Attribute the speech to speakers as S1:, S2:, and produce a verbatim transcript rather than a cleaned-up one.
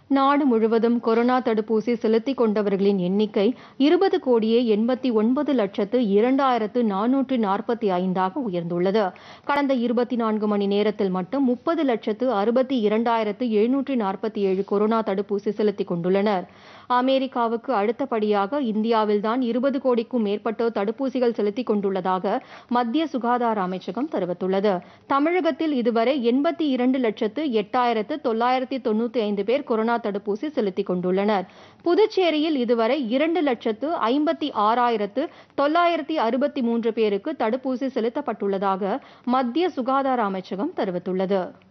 S1: நாடு முழுவதும் கொரோனா தடுப்பூசி செலுத்திக் கொண்டவர்களின் எண்ணிக்கை இருபது கோடியே எண்பத்தி ஒன்பது லட்சத்து இரண்டாயிரத்து நானூற்று நாற்பத்தி ஐந்தாக உயர்ந்துள்ளது. கடந்த இருபத்தி நான்கு மணி நேரத்தில் மட்டும் முப்பது லட்சத்து அறுபத்தி இரண்டாயிரத்து எழுநூற்று நாற்பத்தி ஏழு கொரோனா தடுப்பூசி செலுத்திக் கொண்டுள்ளனர். அமெரிக்காவுக்கு அடுத்தபடியாக இந்தியாவில்தான் இருபது கோடிக்கும் மேற்பட்டோர் தடுப்பூசிகள் செலுத்திக் கொண்டுள்ளதாக மத்திய சுகாதார அமைச்சகம் தெரிவித்துள்ளது. தமிழகத்தில் இதுவரை எண்பத்தி இரண்டு லட்சத்து எட்டாயிரத்து தொள்ளாயிரத்தி தொண்ணூத்தி ஐந்து பேர் கொரோனா தடுப்பூசி செலுத்திக் கொண்டுள்ளனர். புதுச்சேரியில் இதுவரை இரண்டு லட்சத்து ஐம்பத்தி ஆறாயிரத்து தொள்ளாயிரத்தி அறுபத்தி மூன்று பேருக்கு தடுப்பூசி செலுத்தப்பட்டுள்ளதாக மத்திய சுகாதார அமைச்சகம் தெரிவித்துள்ளது.